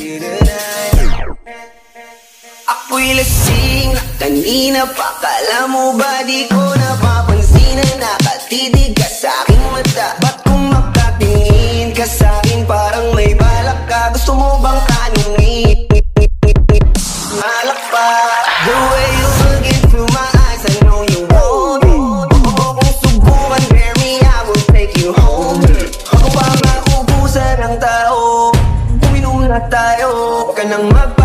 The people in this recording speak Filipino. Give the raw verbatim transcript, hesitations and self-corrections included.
Ako'y lasing kanina pa, kala mo ba di ko napapansin na nakatitig ka sa'king mata? Ba't kung makatingin ka sa'kin parang may balak ka? Gusto mo bang tanungin? Malak pa the way you look into my eyes, I know you want it. Kung subukan, dare me, I will take you home. Ako ba maubusan ng tao? Uminom na tayo, huwag ka nang magpa